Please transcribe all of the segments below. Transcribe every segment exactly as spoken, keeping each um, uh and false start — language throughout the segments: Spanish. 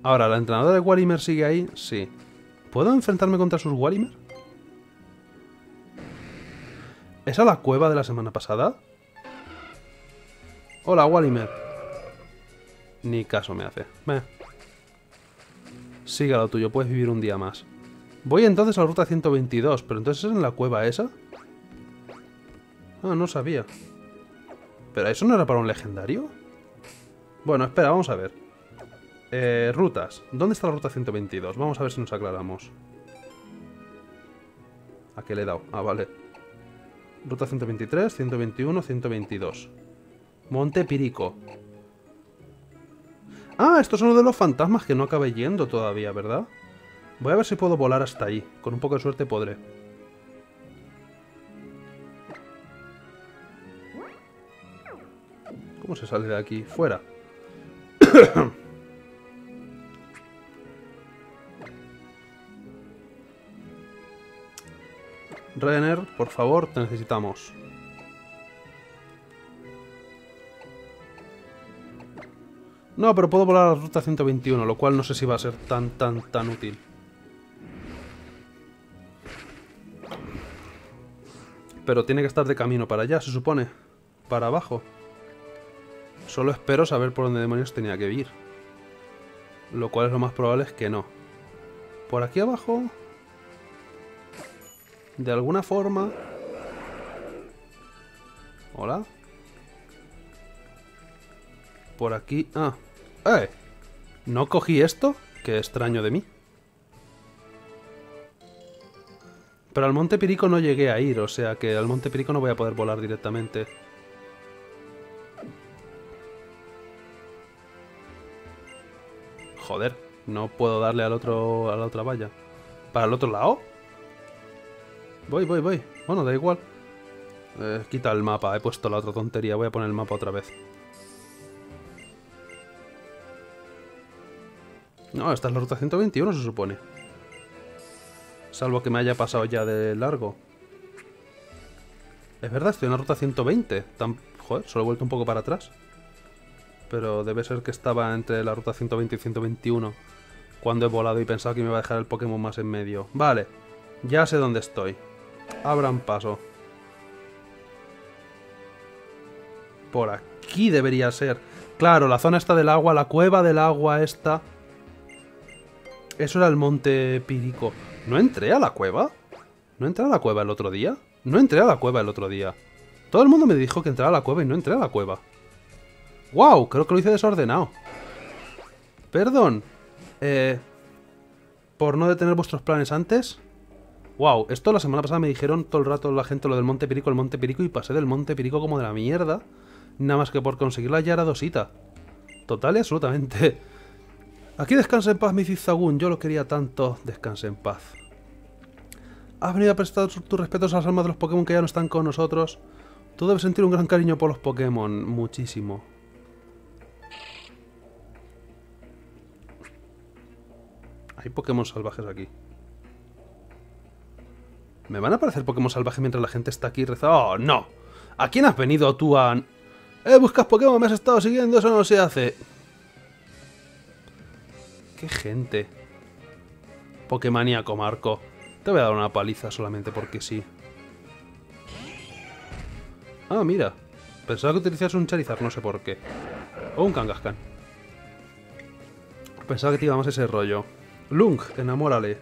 Ahora, ¿la entrenadora de Warimer sigue ahí? Sí. ¿Puedo enfrentarme contra sus Warimer? ¿Esa la cueva de la semana pasada? Hola, Warimer. Ni caso me hace. Meh. Siga lo tuyo, puedes vivir un día más. Voy entonces a la ruta ciento veintidós, pero entonces es en la cueva esa. Ah, no sabía. ¿Pero eso no era para un legendario? Bueno, espera, vamos a ver. Eh, rutas. ¿Dónde está la ruta ciento veintidós? Vamos a ver si nos aclaramos. ¿A qué le he dado? Ah, vale. Ruta ciento veintitrés, ciento veintiuno, ciento veintidós. Monte Pirico. Ah, estos son los de los fantasmas que no acabé yendo todavía, ¿verdad? Voy a ver si puedo volar hasta ahí. Con un poco de suerte podré. ¿Cómo se sale de aquí? Fuera. Renner, por favor, te necesitamos. No, pero puedo volar a la ruta ciento veintiuno, lo cual no sé si va a ser tan, tan, tan útil. Pero tiene que estar de camino para allá, se supone. Para abajo. Solo espero saber por dónde demonios tenía que ir. Lo cual es lo más probable es que no. Por aquí abajo... De alguna forma... Hola. Por aquí... Ah. ¡Eh! ¿No cogí esto? Qué extraño de mí. Pero al Monte Pirico no llegué a ir, o sea que al Monte Pirico no voy a poder volar directamente. Joder, no puedo darle al otro, a la otra valla. ¿Para el otro lado? Voy, voy, voy. Bueno, da igual. Eh, quita el mapa, he puesto la otra tontería. Voy a poner el mapa otra vez. No, esta es la ruta ciento veintiuno, se supone. Salvo que me haya pasado ya de largo. Es verdad, estoy en la ruta ciento veinte. Tan... Joder, solo he vuelto un poco para atrás. Pero debe ser que estaba entre la ruta ciento veinte y ciento veintiuno cuando he volado y pensaba que me iba a dejar el Pokémon más en medio. Vale, ya sé dónde estoy. Abran paso. Por aquí debería ser. Claro, la zona esta del agua, la cueva del agua esta. Eso era el Monte Pirico. ¿No entré a la cueva? ¿No entré a la cueva el otro día? No entré a la cueva el otro día. Todo el mundo me dijo que entrara a la cueva y no entré a la cueva. ¡Wow! Creo que lo hice desordenado. Perdón. Eh... Por no detener vuestros planes antes. ¡Wow! Esto la semana pasada me dijeron todo el rato la gente lo del Monte Pirico, el Monte Pirico, y pasé del Monte Pirico como de la mierda. Nada más que por conseguir la Yaradosita. Total y absolutamente. Aquí descansa en paz, mi Zigzagoon. Yo lo quería tanto. Descanse en paz. Has venido a prestar tus respetos a las almas de los Pokémon que ya no están con nosotros. Tú debes sentir un gran cariño por los Pokémon. Muchísimo. Hay Pokémon salvajes aquí. ¿Me van a aparecer Pokémon salvajes mientras la gente está aquí rezando? ¡Oh, no! ¿A quién has venido tú a...? ¡Eh, buscas Pokémon! ¿Me has estado siguiendo? Eso no se hace. ¡Qué gente! Pokémaníaco, Marco. Te voy a dar una paliza solamente porque sí. Ah, mira. Pensaba que utilizas un Charizard, no sé por qué. O un Kangaskhan. Pensaba que te iba más ese rollo. Lunk, enamórale.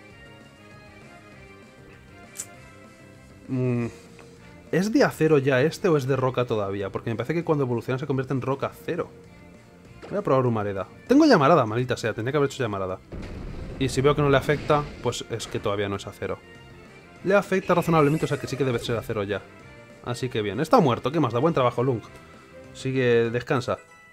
Mm, ¿Es de acero ya este o es de roca todavía? Porque me parece que cuando evoluciona se convierte en roca acero. Voy a probar Humareda. Tengo llamarada, maldita sea. Tendría que haber hecho llamarada. Y si veo que no le afecta, pues es que todavía no es acero. Le afecta razonablemente, o sea que sí que debe ser acero ya. Así que bien. Está muerto. ¿Qué más da? Buen trabajo, Lunk. Sigue, descansa.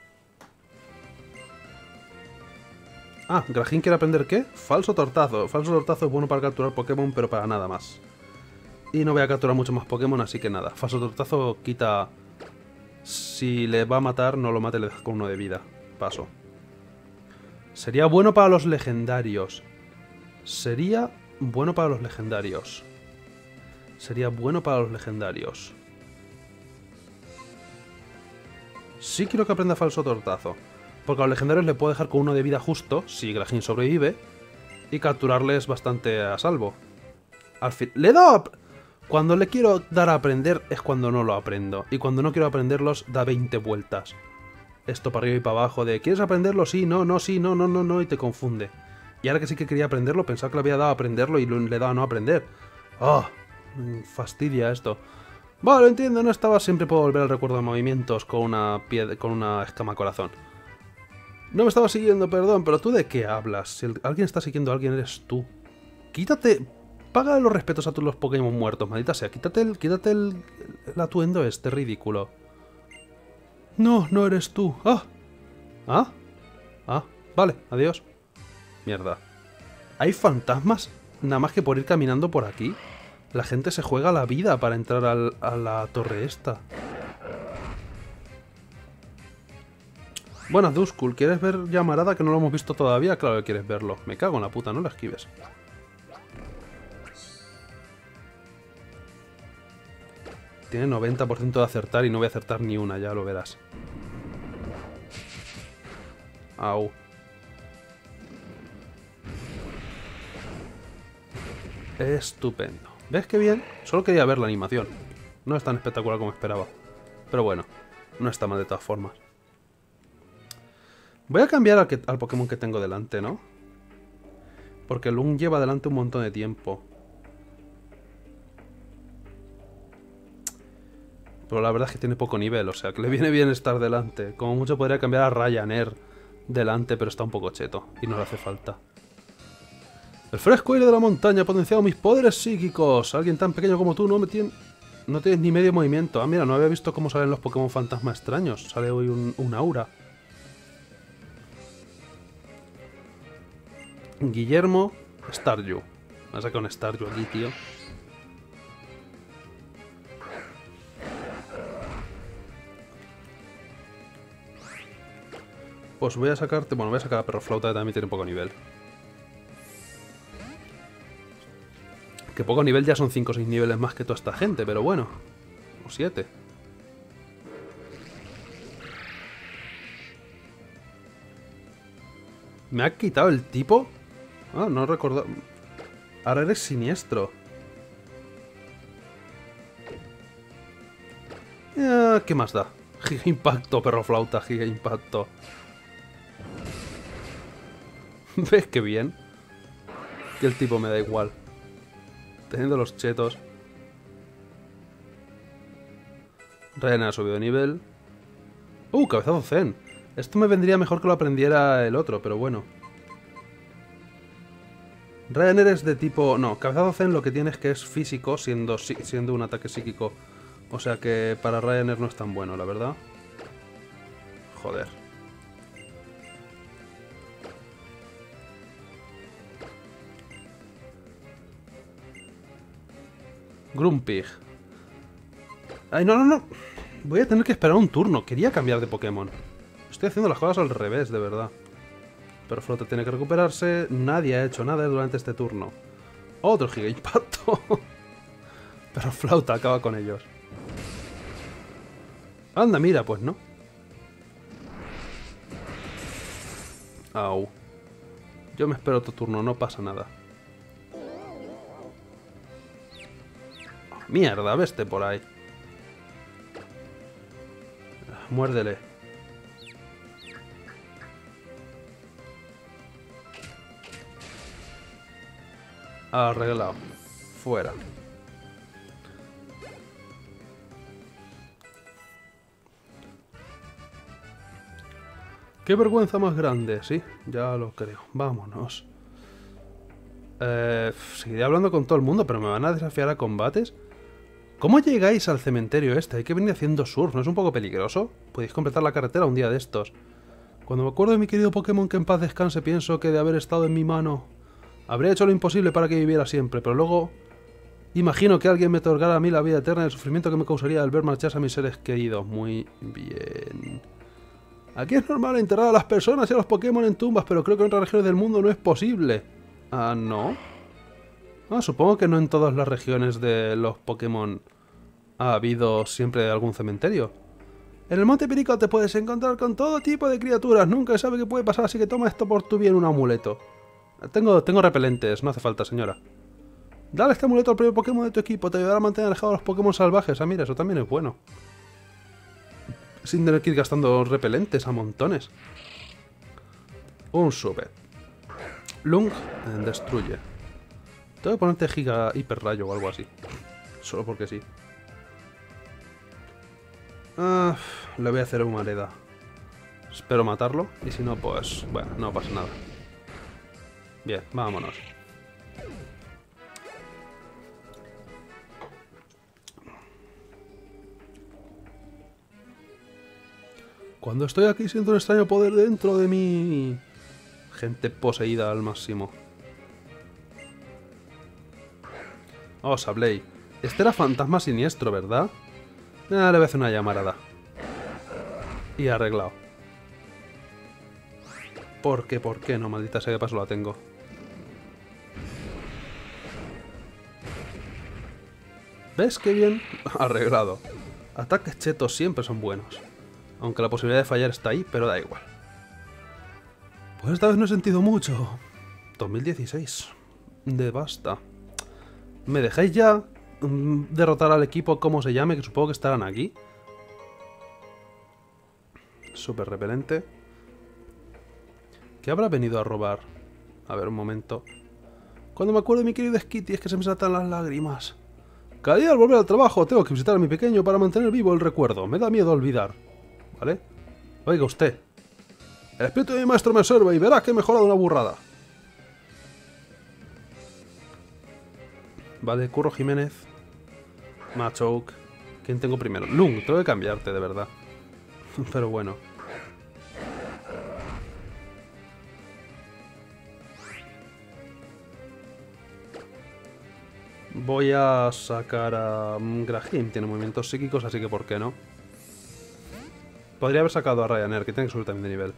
Ah, Grajín quiere aprender ¿qué? Falso tortazo. Falso tortazo es bueno para capturar Pokémon, pero para nada más. Y no voy a capturar muchos más Pokémon, así que nada. Falso tortazo quita... Si le va a matar, no lo mate, le deja con uno de vida. Paso. Sería bueno para los legendarios. Sería bueno para los legendarios. Sería bueno para los legendarios. Sí quiero que aprenda falso tortazo. Porque a los legendarios le puedo dejar con uno de vida justo, si Grajin sobrevive, y capturarles bastante a salvo. Al fin... ¡Le he dado a... Cuando le quiero dar a aprender es cuando no lo aprendo. Y cuando no quiero aprenderlos, da veinte vueltas. Esto para arriba y para abajo de... ¿Quieres aprenderlo? Sí, no, no, sí, no, no, no, no, y te confunde. Y ahora que sí que quería aprenderlo, pensaba que le había dado a aprenderlo y le he dado a no aprender. ¡Ah! Oh, fastidia esto. Vale, entiendo, no estaba... Siempre puedo volver al recuerdo de movimientos con una, piedra, con una escama corazón. No me estaba siguiendo, perdón, pero ¿tú de qué hablas? Si el, alguien está siguiendo a alguien, eres tú. Quítate... Paga los respetos a todos los Pokémon muertos, maldita sea. Quítate el, quítate el, el atuendo este ridículo. No, no eres tú. Ah. Ah. Ah. Vale, adiós. Mierda. ¿Hay fantasmas nada más que por ir caminando por aquí? La gente se juega la vida para entrar al, a la torre esta. Buenas, Duskull. ¿Quieres ver Llamarada que no lo hemos visto todavía? Claro que quieres verlo. Me cago en la puta, no la esquives. Tiene noventa por ciento de acertar y no voy a acertar ni una, ya lo verás. Au. Estupendo. ¿Ves qué bien? Solo quería ver la animación. No es tan espectacular como esperaba. Pero bueno, no está mal de todas formas. Voy a cambiar al, que, al Pokémon que tengo delante, ¿no? Porque Lung lleva delante un montón de tiempo. Pero la verdad es que tiene poco nivel, o sea, que le viene bien estar delante. Como mucho podría cambiar a Ryanair delante, pero está un poco cheto y no le hace falta. El fresco aire de la montaña ha potenciado mis poderes psíquicos. Alguien tan pequeño como tú no me tiene... No tienes ni medio movimiento. Ah, mira, no había visto cómo salen los Pokémon fantasma extraños. Sale hoy un, un aura. Guillermo Staryu. Me ha sacado un Staryu aquí, tío. Pues voy a sacarte... Bueno, voy a sacar a Perroflauta, que también tiene poco nivel. Que poco nivel ya son cinco o seis niveles más que toda esta gente, pero bueno. O siete. ¿Me ha quitado el tipo? Ah, no recuerdo. Ahora eres siniestro. Eh, ¿Qué más da? Giga Impacto, Perroflauta, Giga Impacto. ¿Ves qué bien? Que el tipo me da igual. Teniendo los chetos. Ryan ha subido de nivel. ¡Uh! Cabezazo Zen. Esto me vendría mejor que lo aprendiera el otro, pero bueno. Ryanair es de tipo... No, Cabezazo Zen lo que tiene es que es físico siendo, siendo un ataque psíquico. O sea que para Ryanair no es tan bueno, la verdad. Joder. Grumpig. Ay, no, no, no. Voy a tener que esperar un turno. Quería cambiar de Pokémon. Estoy haciendo las cosas al revés, de verdad. Perroflauta tiene que recuperarse. Nadie ha hecho nada durante este turno. Otro Giga Impacto. Perroflauta acaba con ellos. Anda, mira, pues no. Au. Yo me espero otro turno, no pasa nada. Mierda, veste por ahí. Muérdele. Arreglado. Fuera. Qué vergüenza más grande, sí, ya lo creo. Vámonos. Eh, seguiré hablando con todo el mundo, pero ¿me van a desafiar a combates? ¿Cómo llegáis al cementerio este? Hay que venir haciendo surf, ¿no es un poco peligroso? Podéis completar la carretera un día de estos. Cuando me acuerdo de mi querido Pokémon que en paz descanse, pienso que de haber estado en mi mano habría hecho lo imposible para que viviera siempre, pero luego imagino que alguien me otorgara a mí la vida eterna y el sufrimiento que me causaría al ver marcharse a mis seres queridos. Muy bien. Aquí es normal enterrar a las personas y a los Pokémon en tumbas, pero creo que en otras regiones del mundo no es posible. Ah, ¿no? Ah, supongo que no en todas las regiones de los Pokémon ha habido siempre algún cementerio. En el Monte Pirico te puedes encontrar con todo tipo de criaturas. Nunca se sabe qué puede pasar, así que toma esto por tu bien, un amuleto. Tengo, tengo repelentes, no hace falta, señora. Dale este amuleto al primer Pokémon de tu equipo. Te ayudará a mantener alejados a los Pokémon salvajes. Ah, mira, eso también es bueno. Sin tener que ir gastando repelentes a montones. Un super. Lung eh, destruye. Tengo que ponerte giga hiper rayo o algo así. Solo porque sí. Ah, le voy a hacer una hereda. Espero matarlo. Y si no, pues... bueno, no pasa nada. Bien, vámonos. Cuando estoy aquí siento un extraño poder dentro de mí. Gente poseída al máximo. Oh, Sableye. Este era fantasma siniestro, ¿verdad? Ah, le voy a hacer una llamarada. Y arreglado. ¿Por qué? ¿Por qué no? Maldita sea, que paso la tengo. ¿Ves qué bien? Arreglado. Ataques chetos siempre son buenos. Aunque la posibilidad de fallar está ahí, pero da igual. Pues esta vez no he sentido mucho. dos mil dieciséis. De basta. ¿Me dejáis ya mm, derrotar al equipo como se llame? Que supongo que estarán aquí. Súper repelente. ¿Qué habrá venido a robar? A ver, un momento. Cuando me acuerdo de mi querido Skitty es que se me saltan las lágrimas. Cada día al volver al trabajo tengo que visitar a mi pequeño para mantener vivo el recuerdo. Me da miedo olvidar. ¿Vale? Oiga usted. El espíritu de mi maestro me observa y verá que he mejorado una burrada. Vale, Curro Jiménez. Machoke. ¿Quién tengo primero? Lung, tengo que cambiarte, de verdad. Pero bueno. Voy a sacar a Grahim. Tiene movimientos psíquicos, así que ¿por qué no? Podría haber sacado a Ryanair, que tiene que subir también de nivel.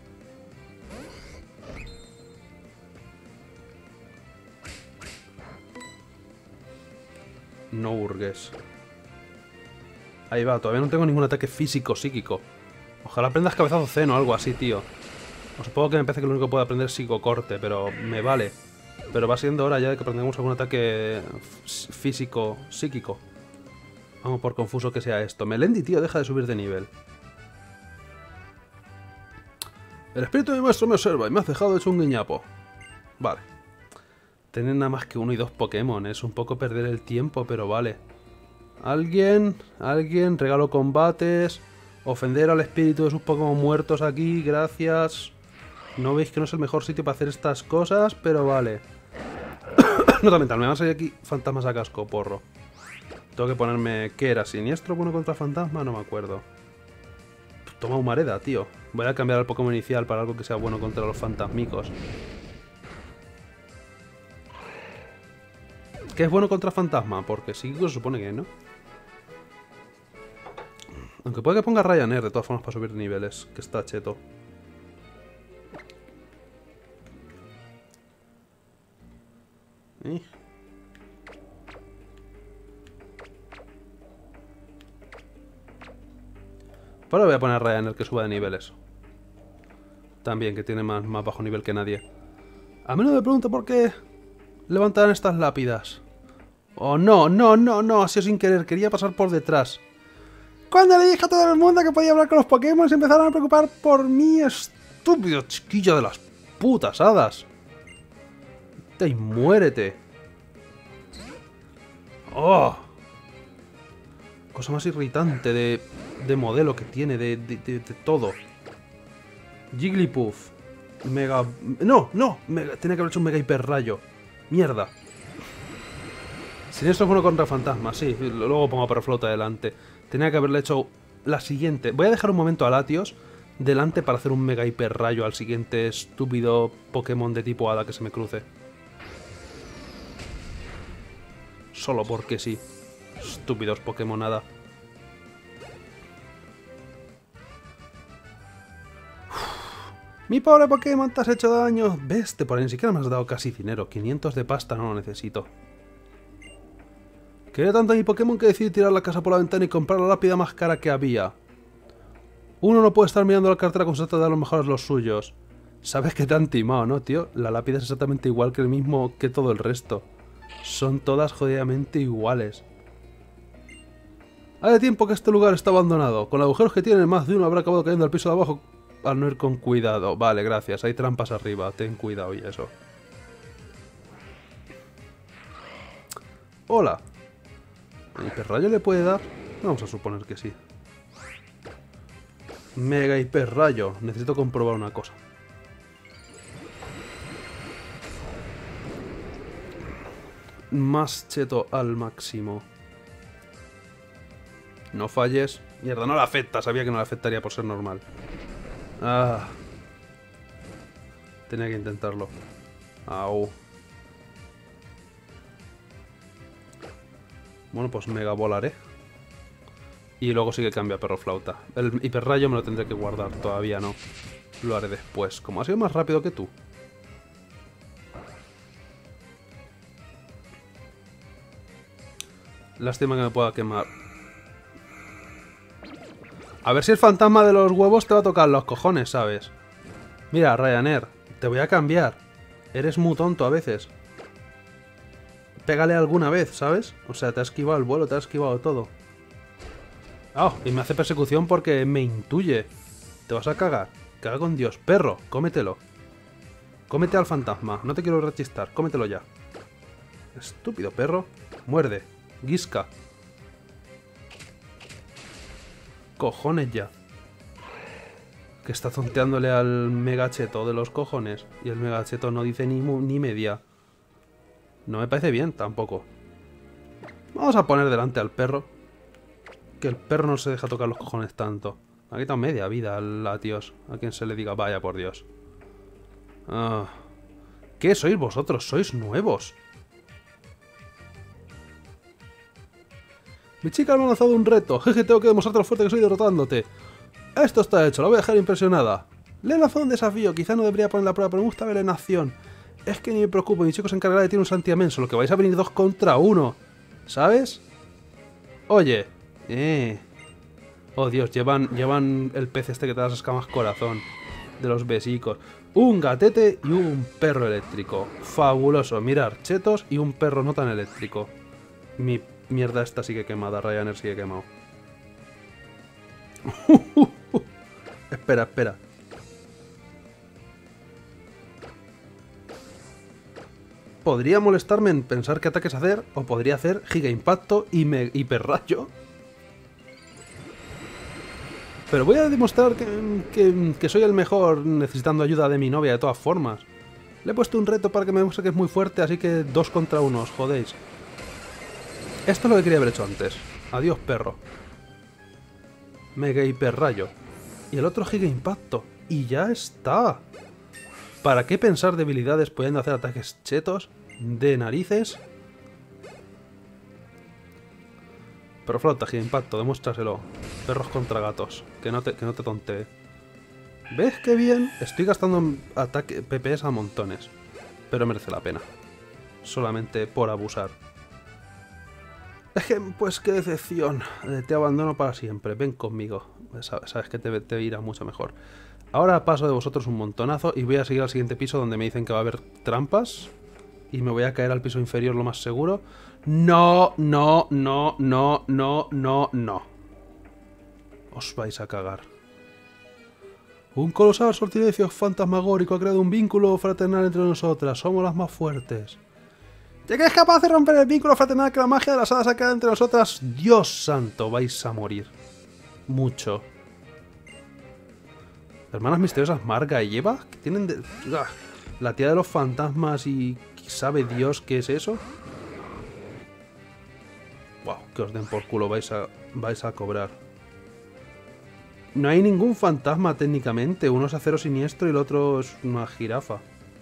No hurgues. Ahí va, todavía no tengo ningún ataque físico psíquico. Ojalá aprendas cabezazo zen o algo así, tío. O supongo que me parece que lo único que puedo aprender es psicocorte, pero me vale. Pero va siendo hora ya de que aprendamos algún ataque físico psíquico. Vamos, por confuso que sea esto. Melendi, tío, deja de subir de nivel. El espíritu de mi maestro me observa y me has dejado hecho un guiñapo. Vale. Tener nada más que uno y dos Pokémon es un poco perder el tiempo, pero vale. ¿Alguien? ¿Alguien? Regalo combates. Ofender al espíritu de sus Pokémon muertos aquí, gracias. No veis que no es el mejor sitio para hacer estas cosas, pero vale. Nota mental, me van a salir aquí fantasmas a casco, porro. Tengo que ponerme... ¿Qué era? ¿Siniestro bueno contra fantasma? No me acuerdo. Toma humareda, tío. Voy a cambiar el Pokémon inicial para algo que sea bueno contra los fantasmicos. ¿Qué es bueno contra fantasma? Porque sí se supone que no. Aunque puede que ponga Ryanair de todas formas para subir niveles, que está cheto. ¿Eh? Pero voy a poner a Ryanair que suba de niveles. También, que tiene más, más bajo nivel que nadie. A menudo me pregunto por qué levantan estas lápidas. Oh, no, no, no, no, ha sido sin querer, quería pasar por detrás. Cuando le dije a todo el mundo que podía hablar con los Pokémon, se empezaron a preocupar por mí, estúpido chiquillo de las putas hadas. Te y muérete. Oh. Cosa más irritante de, de modelo que tiene, de, de, de, de todo. Jigglypuff. Mega... No, no, mega... tenía que haber hecho un Mega Hiper Rayo. Mierda. Siniestro es bueno contra fantasmas, sí. Luego pongo a Perroflauta delante. Tenía que haberle hecho la siguiente. Voy a dejar un momento a Latios delante para hacer un Mega Hiper Rayo al siguiente estúpido Pokémon de tipo Hada que se me cruce. Solo porque sí. Estúpidos Pokémon Hada. Mi pobre Pokémon, te has hecho daño. Veste por ahí, ni siquiera me has dado casi dinero. quinientos de pasta no lo necesito. Quería tanto a mi Pokémon que decidí tirar la casa por la ventana y comprar la lápida más cara que había. Uno no puede estar mirando la cartera con se trata de dar lo mejor a los suyos. Sabes que te han timado, ¿no, tío? La lápida es exactamente igual que el mismo que todo el resto. Son todas jodidamente iguales. Hace tiempo que este lugar está abandonado. Con los agujeros que tiene, más de uno habrá acabado cayendo al piso de abajo al no ir con cuidado. Vale, gracias. Hay trampas arriba. Ten cuidado y eso. Hola. ¿El hiperrayo le puede dar? Vamos a suponer que sí. Mega hiperrayo. Necesito comprobar una cosa. Más cheto al máximo. No falles. Mierda, no le afecta. Sabía que no le afectaría por ser normal. Ah. Tenía que intentarlo. Au. Bueno, pues mega volaré. Y luego sí que cambia perro flauta. El hiperrayo me lo tendré que guardar. Todavía no. Lo haré después. Como ha sido más rápido que tú. Lástima que me pueda quemar. A ver si el fantasma de los huevos te va a tocar los cojones, ¿sabes? Mira, Ryanair, te voy a cambiar. Eres muy tonto a veces. Pégale alguna vez, ¿sabes? O sea, te ha esquivado el vuelo, te ha esquivado todo. Ah, oh, y me hace persecución porque me intuye. Te vas a cagar. Caga con Dios. Perro, cómetelo. Cómete al fantasma. No te quiero rechistar. Cómetelo ya. Estúpido perro. Muerde. Guisca. Cojones ya. Que está zonteándole al megacheto de los cojones. Y el megacheto no dice ni, ni media. No me parece bien tampoco. Vamos a poner delante al perro. Que el perro no se deja tocar los cojones tanto. Me ha quitado media vida al atios. A quien se le diga vaya por Dios. Ah. ¿Qué sois vosotros? Sois nuevos. Mi chica me ha lanzado un reto. Jeje, tengo que demostrarte lo fuerte que soy derrotándote. Esto está hecho, la voy a dejar impresionada. Le he lanzado un desafío. Quizá no debería poner la prueba, pero me gusta ver en acción. Es que ni me preocupo, mi chico se encargará de ti un santiamén, solo que vais a venir dos contra uno. ¿Sabes? Oye. Eh. Oh Dios, llevan, llevan el pez este que te da las escamas corazón. De los besicos. Un gatete y un perro eléctrico. Fabuloso. Mirar, chetos y un perro no tan eléctrico. Mi mierda esta sigue quemada, Ryanair sigue quemado. Espera, espera. Podría molestarme en pensar qué ataques hacer, o podría hacer giga impacto y me hiperrayo. Pero voy a demostrar que, que, que soy el mejor necesitando ayuda de mi novia de todas formas. Le he puesto un reto para que me demuestre que es muy fuerte, así que dos contra uno, os jodéis. Esto es lo que quería haber hecho antes. Adiós, perro. Mega hiperrayo. Y el otro giga impacto. Y ya está. ¿Para qué pensar debilidades pudiendo hacer ataques chetos? De narices. Pero flauta, giga impacto, demuéstraselo. Perros contra gatos. Que no te, que no te tontee. ¿Ves qué bien? Estoy gastando ataque, P P S a montones. Pero merece la pena. Solamente por abusar. Pues qué decepción. Te abandono para siempre. Ven conmigo. Sabes que te, te irá mucho mejor. Ahora paso de vosotros un montonazo y voy a seguir al siguiente piso donde me dicen que va a haber trampas. Y me voy a caer al piso inferior lo más seguro. No, no, no, no, no, no, no. Os vais a cagar. Un colosal sortilegio fantasmagórico ha creado un vínculo fraternal entre nosotras. Somos las más fuertes. ¿Ya que es capaz de romper el vínculo fraternal que la magia de las hadas ha creado entre nosotras? Dios santo, vais a morir. Mucho. Hermanas misteriosas Marga y Eva, que tienen de... ¡Ah! La tía de los fantasmas y... ¿sabe Dios qué es eso? Wow, que os den por culo, vais a, vais a cobrar. No hay ningún fantasma técnicamente, uno es acero siniestro y el otro es una jirafa.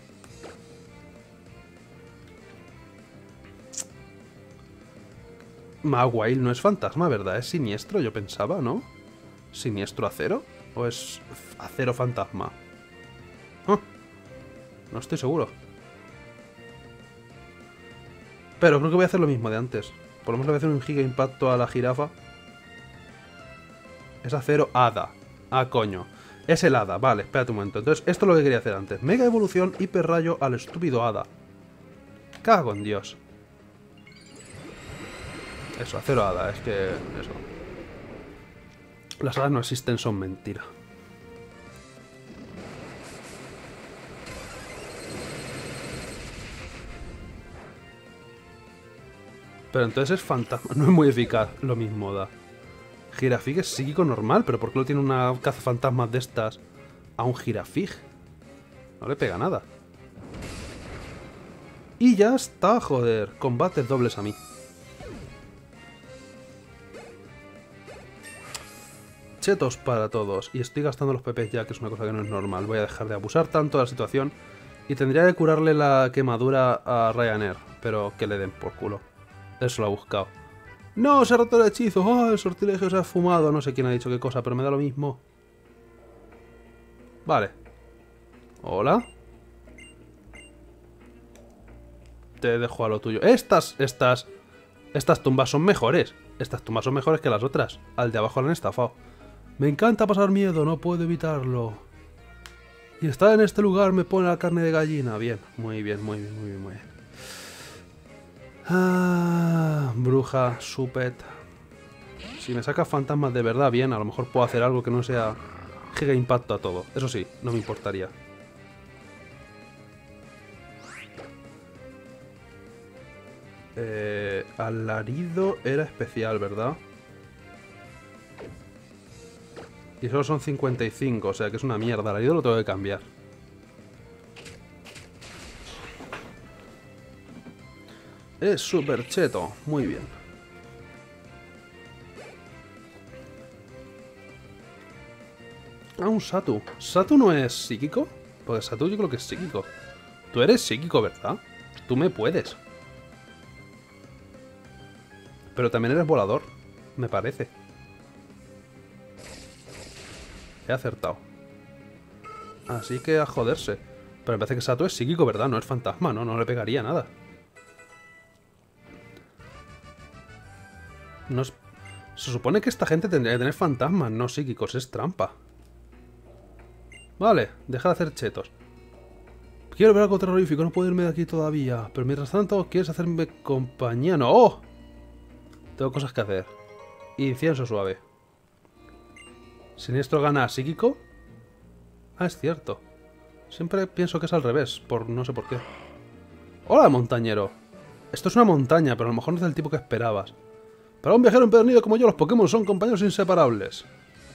Maguire no es fantasma, ¿verdad? Es siniestro, yo pensaba, ¿no? ¿Siniestro acero? ¿O es acero fantasma? ¿Ah? No estoy seguro. Pero creo que voy a hacer lo mismo de antes. Por lo menos le voy a hacer un giga impacto a la jirafa. Es acero hada. Ah, coño. Es el hada. Vale, espérate un momento. Entonces, esto es lo que quería hacer antes. Mega evolución, hiperrayo al estúpido hada. Cago en Dios. Eso, acero hada. Es que... Eso. Las hadas no existen, son mentira. Pero entonces es fantasma. No es muy eficaz. Lo mismo da. Girafig es psíquico normal, pero ¿por qué lo tiene una cazafantasmas de estas a un Girafig? No le pega nada. Y ya está, joder. Combates dobles a mí. Chetos para todos. Y estoy gastando los P Ps ya, que es una cosa que no es normal. Voy a dejar de abusar tanto de la situación. Y tendría que curarle la quemadura a Ryanair. Pero que le den por culo. Eso lo ha buscado. ¡No! Se ha roto el hechizo. ¡Oh! El sortilegio se ha fumado. No sé quién ha dicho qué cosa, pero me da lo mismo. Vale. Hola. Te dejo a lo tuyo. Estas, estas... Estas tumbas son mejores. Estas tumbas son mejores que las otras. Al de abajo le han estafado. Me encanta pasar miedo, no puedo evitarlo. Y estar en este lugar me pone la carne de gallina. Bien, muy bien, muy bien, muy bien, muy bien. Ah, bruja, supet. Si me sacas fantasmas de verdad, bien, a lo mejor puedo hacer algo que no sea giga impacto a todo. Eso sí, no me importaría. Eh, alarido era especial, ¿verdad? Y solo son cincuenta y cinco, o sea que es una mierda. Alarido lo tengo que cambiar. Es súper cheto, muy bien. Ah, un Satu. ¿Satu no es psíquico? Porque Satu yo creo que es psíquico. Tú eres psíquico, ¿verdad? Tú me puedes. Pero también eres volador, me parece. He acertado. Así que a joderse. Pero me parece que Satu es psíquico, ¿verdad? No es fantasma, ¿no? No le pegaría nada. No es... Se supone que esta gente tendría que tener fantasmas, no psíquicos. Es trampa. Vale, deja de hacer chetos. Quiero ver algo terrorífico, no puedo irme de aquí todavía. Pero mientras tanto, ¿quieres hacerme compañía? ¡No! ¡Oh! Tengo cosas que hacer. Incienso suave. Siniestro gana a psíquico. Ah, es cierto. Siempre pienso que es al revés, por no sé por qué. ¡Hola, montañero! Esto es una montaña, pero a lo mejor no es del tipo que esperabas. Para un viajero empedernido como yo, los Pokémon son compañeros inseparables.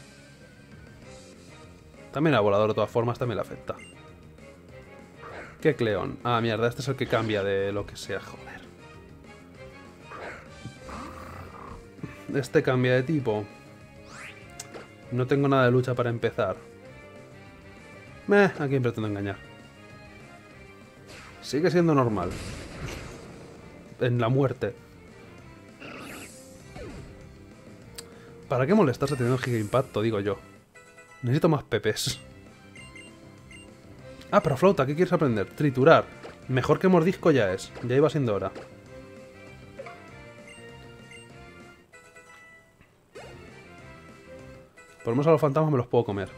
También a volador, de todas formas, también le afecta. ¿Qué Cleon? Ah, mierda, este es el que cambia de lo que sea, joder. Este cambia de tipo. No tengo nada de lucha para empezar. Meh, ¿a quién pretendo engañar? Sigue siendo normal. En la muerte. ¿Para qué molestarse teniendo Giga Impacto, digo yo? Necesito más pepes. Ah, pero flauta, ¿qué quieres aprender? Triturar. Mejor que mordisco ya es. Ya iba siendo hora. Por lo menos a los fantasmas me los puedo comer.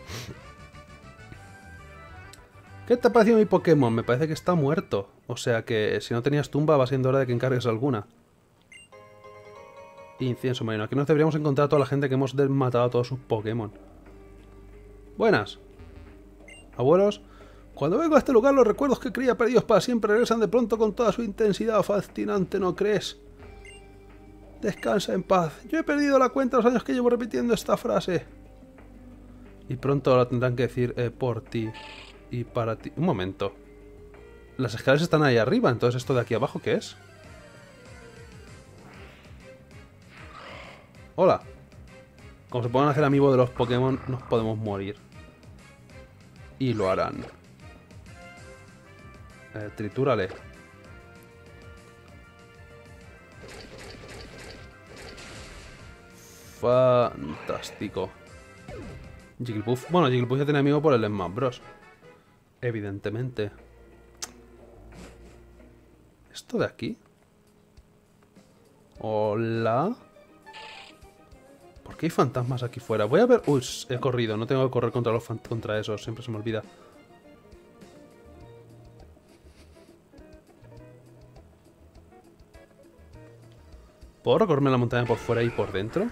¿Qué te ha parecido mi Pokémon? Me parece que está muerto. O sea que si no tenías tumba va siendo hora de que encargues alguna. Incienso marino. Aquí nos deberíamos encontrar a toda la gente que hemos matado a todos sus Pokémon. Buenas. Abuelos. Cuando vengo a este lugar los recuerdos que creía perdidos para siempre regresan de pronto con toda su intensidad fascinante, ¿no crees? Descansa en paz. Yo he perdido la cuenta de los años que llevo repitiendo esta frase. Y pronto la tendrán que decir eh, por ti y para ti. Un momento. Las escaleras están ahí arriba, entonces esto de aquí abajo, ¿qué es? Hola. Como se pongan a hacer amigos de los Pokémon, nos podemos morir. Y lo harán. Eh, tritúrale. Fantástico. Jigglypuff. Bueno, Jigglypuff ya tiene amigo por el Smash Bros. Evidentemente. ¿Esto de aquí? Hola. ¿Por qué hay fantasmas aquí fuera? Voy a ver... Uy, he corrido. No tengo que correr contra, los contra esos. Siempre se me olvida. ¿Puedo recorrerme la montaña por fuera y por dentro?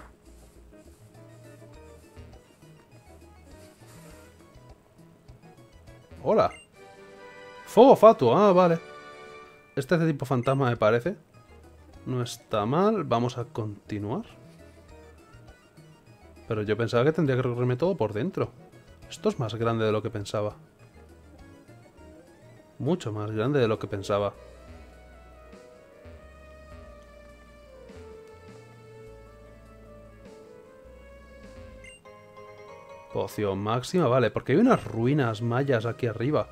Hola. Fuego fatuo. Ah, vale. Este es de tipo fantasma, me parece. No está mal. Vamos a continuar. Pero yo pensaba que tendría que recorrerme todo por dentro. Esto es más grande de lo que pensaba. Mucho más grande de lo que pensaba. Poción máxima, vale, porque hay unas ruinas mayas aquí arriba.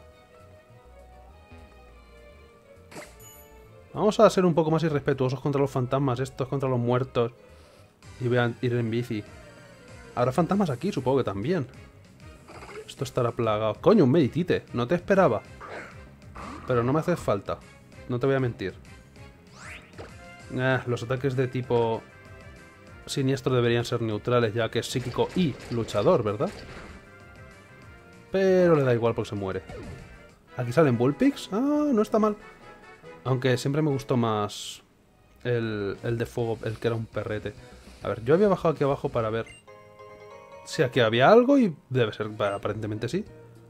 Vamos a ser un poco más irrespetuosos contra los fantasmas, estos contra los muertos. Y voy a ir en bici. Habrá fantasmas aquí, supongo que también. Esto estará plagado. Coño, un meditite, no te esperaba. Pero no me hace falta, no te voy a mentir. Eh, los ataques de tipo... siniestro deberían ser neutrales, ya que es psíquico y luchador, ¿verdad? Pero le da igual porque se muere. ¿Aquí salen Bullpix? Ah, no está mal. Aunque siempre me gustó más el, el de fuego, el que era un perrete. A ver, yo había bajado aquí abajo para ver si aquí había algo y debe ser, bueno, aparentemente sí.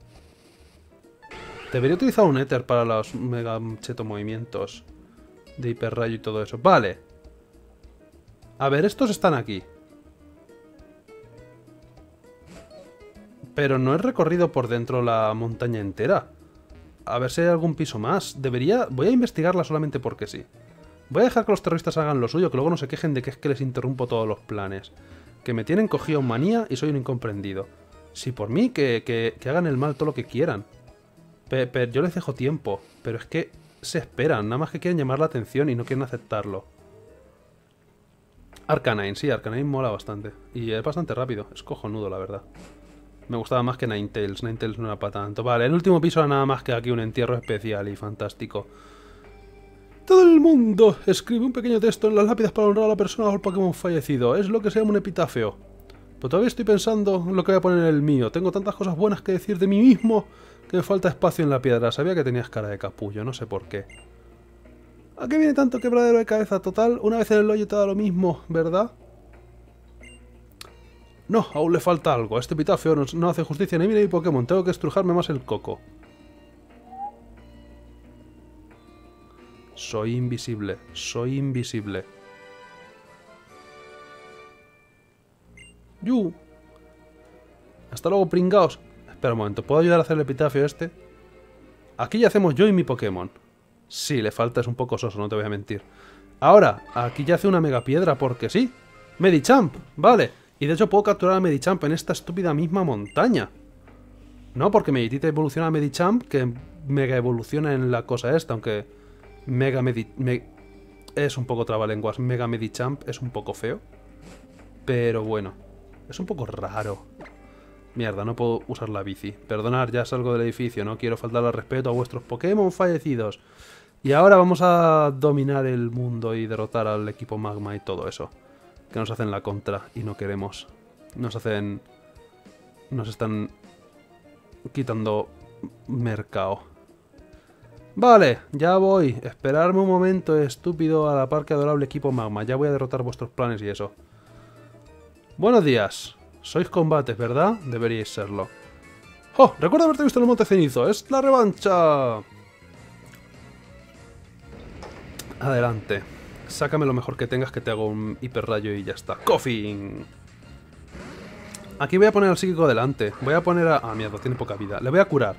Debería utilizar un éter para los mega cheto movimientos de hiperrayo y todo eso. Vale. A ver, estos están aquí. Pero no he recorrido por dentro la montaña entera. A ver si hay algún piso más. Debería... Voy a investigarla solamente porque sí. Voy a dejar que los terroristas hagan lo suyo, que luego no se quejen de que es que les interrumpo todos los planes. Que me tienen cogido manía y soy un incomprendido. Sí, por mí, que, que, que hagan el mal todo lo que quieran. Pero pe, yo les dejo tiempo. Pero es que se esperan, nada más que quieren llamar la atención y no quieren aceptarlo. Arcanine, sí, Arcanine mola bastante. Y es bastante rápido, es cojonudo, la verdad. Me gustaba más que Ninetales, Ninetales no era para tanto. Vale, el último piso era nada más que aquí un entierro especial y fantástico. Todo el mundo escribe un pequeño texto en las lápidas para honrar a la persona o al Pokémon fallecido. Es lo que se llama un epitafio. Pero todavía estoy pensando en lo que voy a poner en el mío. Tengo tantas cosas buenas que decir de mí mismo que me falta espacio en la piedra. Sabía que tenías cara de capullo, no sé por qué. ¿A qué viene tanto quebradero de cabeza? Total, una vez en el hoyo te da lo mismo, ¿verdad? No, aún le falta algo. Este epitafio no, no hace justicia ni a mí ni a mi Pokémon. Tengo que estrujarme más el coco. Soy invisible. Soy invisible. ¡Yu! Hasta luego, pringaos. Espera un momento, ¿puedo ayudar a hacer el epitafio este? Aquí ya hacemos yo y mi Pokémon. Sí, le falta, es un poco soso, no te voy a mentir. Ahora, aquí ya hace una mega piedra porque sí. Medicham, vale. Y de hecho puedo capturar a Medicham en esta estúpida misma montaña. No, porque Meditite evoluciona a Medicham, que mega evoluciona en la cosa esta, aunque Mega Medi... Me... es un poco trabalenguas. Mega Medichamp es un poco feo. Pero bueno, es un poco raro. Mierda, no puedo usar la bici. Perdonad, ya salgo del edificio, no quiero faltar al respeto a vuestros Pokémon fallecidos. Y ahora vamos a dominar el mundo y derrotar al equipo Magma y todo eso. Que nos hacen la contra y no queremos. Nos hacen... Nos están quitando mercado. Vale, ya voy. Esperadme un momento, estúpido, a la par que adorable equipo Magma. Ya voy a derrotar vuestros planes y eso. Buenos días. Sois combates, ¿verdad? Deberíais serlo. ¡Oh! Recuerdo haberte visto en el Monte Cenizo. ¡Es la revancha! Adelante. Sácame lo mejor que tengas, que te hago un hiperrayo y ya está. ¡Coffin! Aquí voy a poner al psíquico delante. Voy a poner a... Ah, mierda, tiene poca vida. Le voy a curar.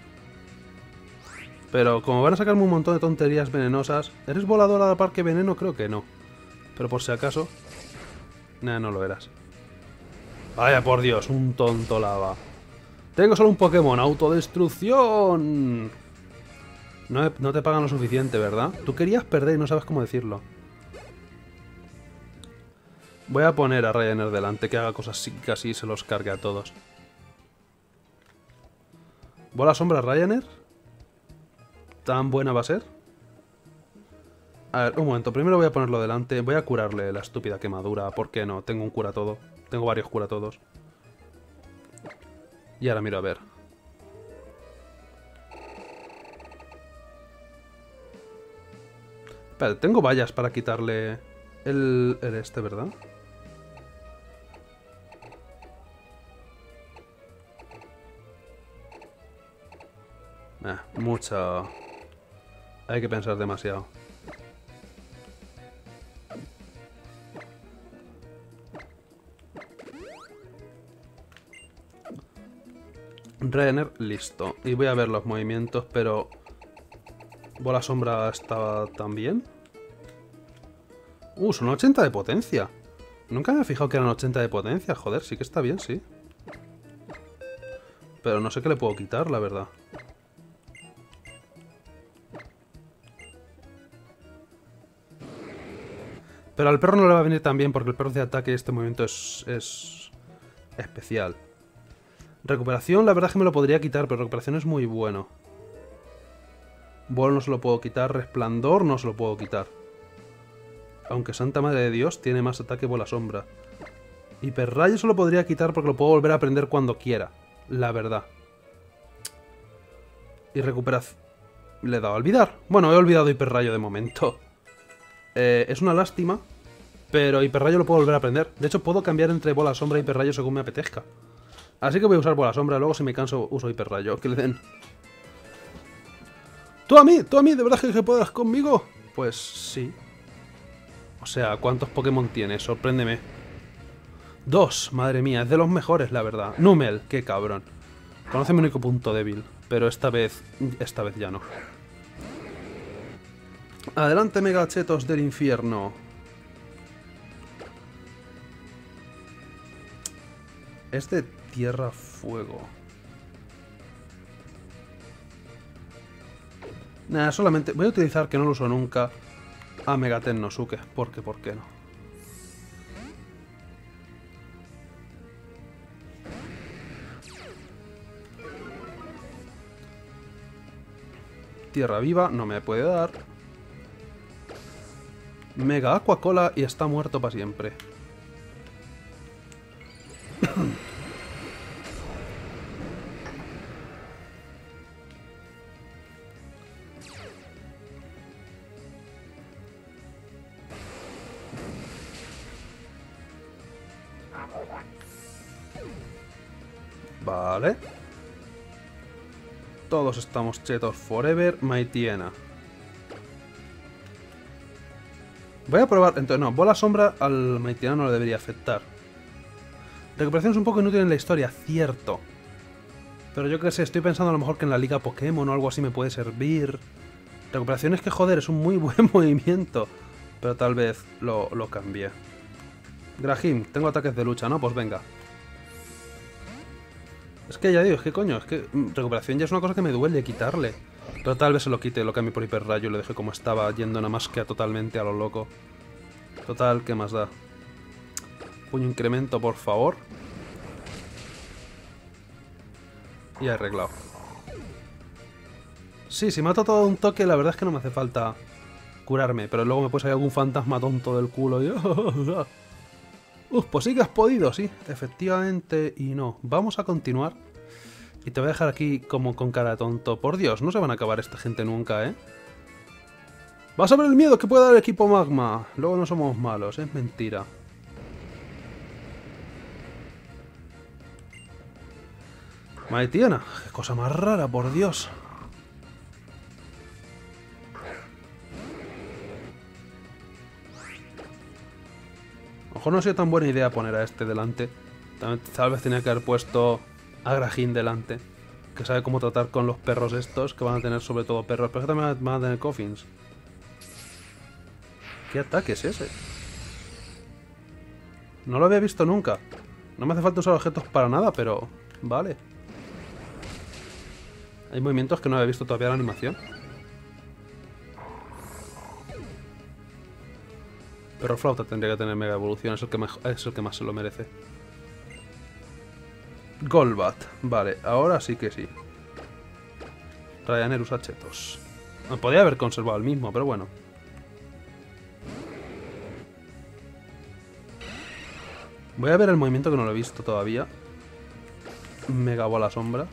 Pero como van a sacarme un montón de tonterías venenosas... ¿Eres volador a la par que veneno? Creo que no. Pero por si acaso... Nah, no lo eras. Vaya por Dios, un tonto lava. Tengo solo un Pokémon, autodestrucción. No, no te pagan lo suficiente, ¿verdad? Tú querías perder y no sabes cómo decirlo. Voy a poner a Ryanair delante, que haga cosas psíquicas y se los cargue a todos. ¿Bola sombra Ryanair? ¿Tan buena va a ser? A ver, un momento. Primero voy a ponerlo delante. Voy a curarle la estúpida quemadura. ¿Por qué no? Tengo un cura todo. Tengo varios cura todos. Y ahora miro a ver. Espera, tengo vallas para quitarle el, el este, ¿verdad? Eh, mucha... Hay que pensar demasiado. Renner, listo. Y voy a ver los movimientos, pero... ¿Bola sombra estaba también? Uh, son ochenta de potencia. Nunca me he fijado que eran ochenta de potencia. Joder, sí que está bien, sí. Pero no sé qué le puedo quitar, la verdad. Pero al perro no le va a venir tan bien porque el perro de ataque este movimiento es, es especial. Recuperación, la verdad es que me lo podría quitar, pero recuperación es muy bueno. Bol no se lo puedo quitar, resplandor no se lo puedo quitar. Aunque Santa Madre de Dios tiene más ataque bola sombra. Hiperrayo se lo podría quitar porque lo puedo volver a aprender cuando quiera. La verdad. Y recuperación... Le he dado a olvidar. Bueno, he olvidado hiperrayo de momento. Eh, es una lástima, pero hiperrayo lo puedo volver a aprender. De hecho, puedo cambiar entre bola sombra y hiperrayo según me apetezca. Así que voy a usar bola sombra, luego si me canso uso hiperrayo. Que le den... ¿Tú a mí? ¿Tú a mí? ¿De verdad que puedas conmigo? Pues sí. O sea, ¿cuántos Pokémon tienes? Sorpréndeme. Dos, madre mía, es de los mejores, la verdad. Numel, qué cabrón. Conoce mi único punto débil, pero esta vez, esta vez ya no. Adelante, megachetos del infierno. Es de tierra-fuego. Nada, solamente voy a utilizar, que no lo uso nunca, a Megaten Nosuke. Porque, ¿por qué no? Tierra viva, no me puede dar. Mega Aquacola y está muerto para siempre. Vale. Todos estamos chetos forever. Maitiena. Voy a probar... Entonces, no, bola sombra al Maitiena no le debería afectar. Recuperación es un poco inútil en la historia, cierto. Pero yo que sé, estoy pensando a lo mejor que en la liga Pokémon o algo así me puede servir. Recuperación es que, joder, es un muy buen movimiento. Pero tal vez lo, lo cambie. Grahim, tengo ataques de lucha, ¿no? Pues venga. Es que ya digo, es que coño, es que recuperación ya es una cosa que me duele quitarle. Pero tal vez se lo quite, lo cambie por hiperrayo y lo deje como estaba, yendo nada más que a totalmente a lo loco. Total, ¿qué más da? Puño incremento, por favor. Y arreglado. Sí, si mato todo de un toque, la verdad es que no me hace falta curarme. Pero luego me puede salir algún fantasma tonto del culo y... Uf, pues sí que has podido, sí, efectivamente, y no. Vamos a continuar. Y te voy a dejar aquí como con cara de tonto. Por Dios, no se van a acabar esta gente nunca, ¿eh? Vas a ver el miedo que puede dar el equipo Magma. Luego no somos malos, es mentira. Maitiena, qué cosa más rara, por Dios. A lo mejor no ha sido tan buena idea poner a este delante. Tal vez tenía que haber puesto a Grahim delante. Que sabe cómo tratar con los perros estos, que van a tener sobre todo perros. Pero que también van a tener coffins. ¿Qué ataque es ese? No lo había visto nunca. No me hace falta usar objetos para nada, pero... Vale. Hay movimientos que no había visto todavía en la animación. Pero Flauta tendría que tener mega evolución, es el que, mejor, es el que más se lo merece. Golbat. Vale, ahora sí que sí. Ryaner usa chetos. Podría haber conservado el mismo, pero bueno. Voy a ver el movimiento que no lo he visto todavía. Mega bola sombra.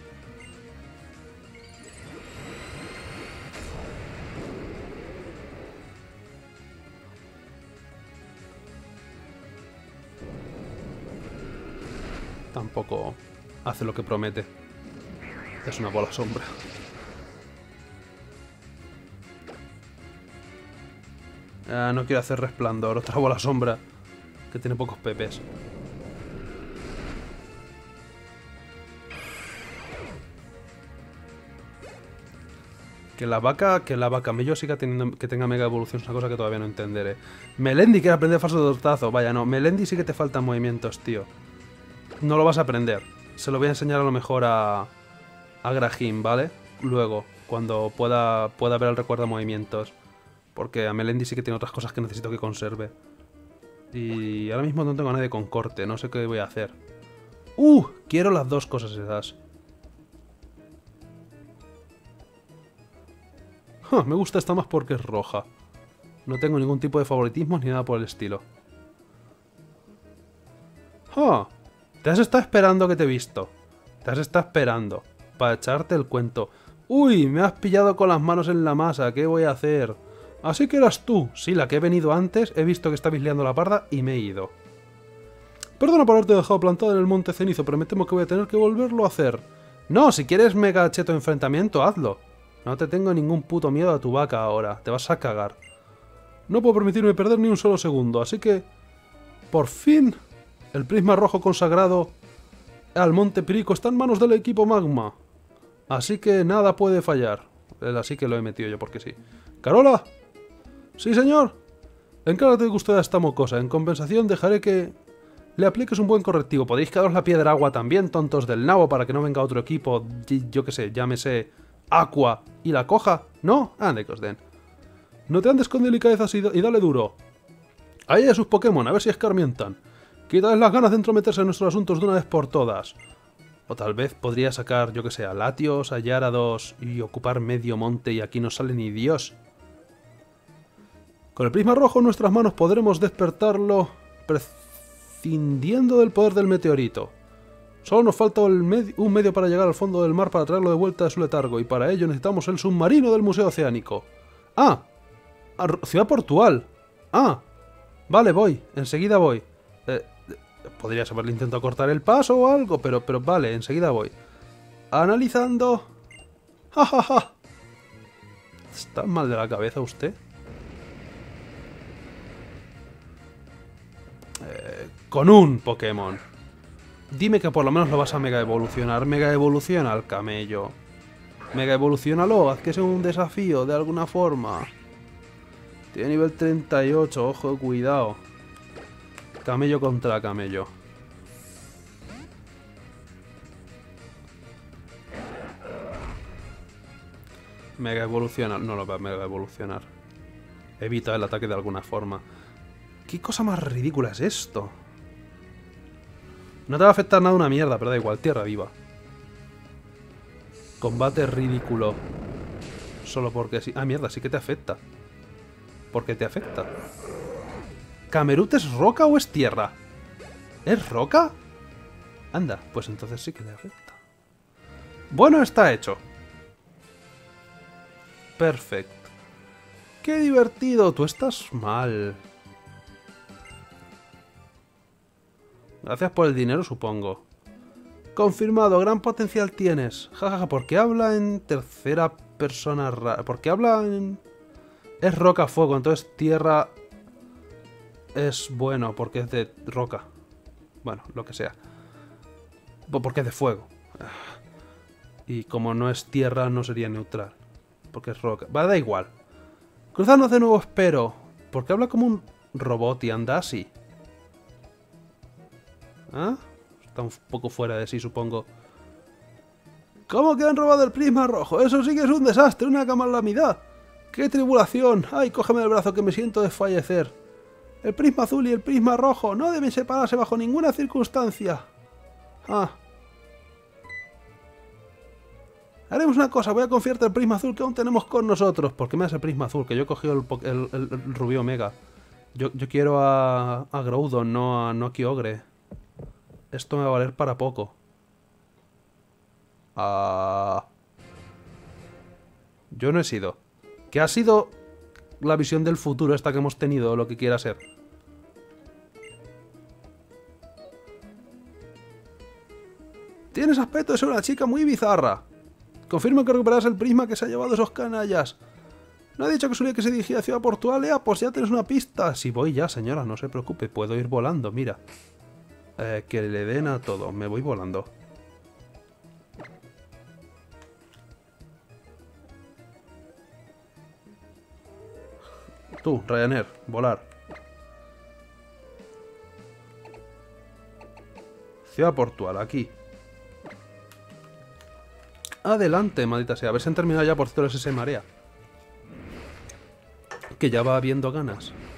Tampoco hace lo que promete. Es una bola sombra. Ah, no quiero hacer resplandor. Otra bola sombra que tiene pocos pepes. Que la vaca, que la vaca mello siga teniendo, que tenga mega evolución es una cosa que todavía no entenderé. Melendi quiere aprender falso tortazo. Vaya, no. Melendi sí que te faltan movimientos, tío. No lo vas a aprender. Se lo voy a enseñar a lo mejor a... a Grahim, ¿vale? Luego, cuando pueda, pueda ver el recuerdo de movimientos. Porque a Melendi sí que tiene otras cosas que necesito que conserve. Y ahora mismo no tengo a nadie con corte. No sé qué voy a hacer. ¡Uh! Quiero las dos cosas esas. Huh, me gusta esta más porque es roja. No tengo ningún tipo de favoritismo ni nada por el estilo. Huh. Te has estado esperando que te he visto. Te has estado esperando. Para echarte el cuento. ¡Uy! Me has pillado con las manos en la masa. ¿Qué voy a hacer? Así que eras tú. Sí, la que he venido antes. He visto que estabais liando la parda y me he ido. Perdona por haberte dejado plantado en el monte cenizo, pero me temo que voy a tener que volverlo a hacer. No, si quieres mega cheto enfrentamiento, hazlo. No te tengo ningún puto miedo a tu vaca ahora. Te vas a cagar. No puedo permitirme perder ni un solo segundo, así que... Por fin, el prisma rojo consagrado al Monte Pirico está en manos del equipo Magma. Así que nada puede fallar. Así que lo he metido yo porque sí. ¡Carola! ¡Sí, señor! Encárgate de custodiar esta mocosa. En compensación dejaré que le apliques un buen correctivo. Podéis quedaros la piedra agua también, tontos del nabo, para que no venga otro equipo, yo que sé, llámese Aqua, y la coja. ¿No? Ande que os den. No te andes con delicadezas y, y dale duro. Ahí a sus Pokémon, a ver si escarmientan. Quítales las ganas de entrometerse en nuestros asuntos de una vez por todas. O tal vez podría sacar, yo que sé, a Latios, a Gyarados y ocupar medio monte y aquí no sale ni Dios. Con el prisma rojo en nuestras manos podremos despertarlo prescindiendo del poder del meteorito. Solo nos falta el med- un medio para llegar al fondo del mar para traerlo de vuelta de su letargo, y para ello necesitamos el submarino del Museo Oceánico. ¡Ah! Ciudad Portual. ¡Ah! Vale, voy. Enseguida voy. Eh, podrías haberle intentado cortar el paso o algo, pero, pero vale, enseguida voy. Analizando. ¡Ja, ja, ja! ¿Está mal de la cabeza usted? Eh, con un Pokémon. Dime que por lo menos lo vas a mega evolucionar. Mega evoluciona al camello. Mega evolucionalo, haz que sea un desafío de alguna forma. Tiene nivel treinta y ocho, ojo, cuidado. Camello contra camello. Mega evoluciona. No lo va a mega evolucionar. Evita el ataque de alguna forma. ¿Qué cosa más ridícula es esto? No te va a afectar nada una mierda, pero da igual, tierra viva. Combate ridículo. Solo porque sí. Ah, mierda, sí que te afecta. ¿Por qué te afecta? ¿Camerut es roca o es tierra? ¿Es roca? Anda, pues entonces sí que le afecta. Bueno, está hecho. Perfecto. ¡Qué divertido! Tú estás mal. Gracias por el dinero, supongo. Confirmado, gran potencial tienes. Jajaja, ja, ja, ¿por qué habla en tercera persona rara? ¿Por qué habla en...? Es roca fuego, entonces tierra es bueno, porque es de roca. Bueno, lo que sea. Porque es de fuego. Y como no es tierra, no sería neutral. Porque es roca. Va, da igual. Cruzarnos de nuevo, espero. Porque habla como un robot y anda así. ¿Ah? Está un poco fuera de sí, supongo. ¿Cómo que han robado el prisma rojo? Eso sí que es un desastre, una calamidad. ¡Qué tribulación! ¡Ay, cógeme del brazo que me siento desfallecer! El prisma azul y el prisma rojo no deben separarse bajo ninguna circunstancia. Ah. Haremos una cosa, voy a confiarte el prisma azul que aún tenemos con nosotros. ¿Por qué me das el prisma azul? Que yo he cogido el, el, el, el rubí omega. Yo, yo quiero a, a Groudon, no a, no a Kyogre. Esto me va a valer para poco. Ah... Yo no he sido. ¿Qué ha sido la visión del futuro esta que hemos tenido o lo que quiera ser? Tienes aspecto de ser una chica muy bizarra. Confirmo que recuperas el prisma que se ha llevado esos canallas. ¿No ha dicho que Sully que se dirigía a Ciudad Portualia? Pues ya tienes una pista. Si voy ya, señora, no se preocupe. Puedo ir volando, mira. Eh, que le den a todo. Me voy volando. Tú, Ryanair, volar. Ciudad Portual, aquí. Adelante, maldita sea. A ver si han terminado ya por cierto ese marea. Que ya va habiendo ganas.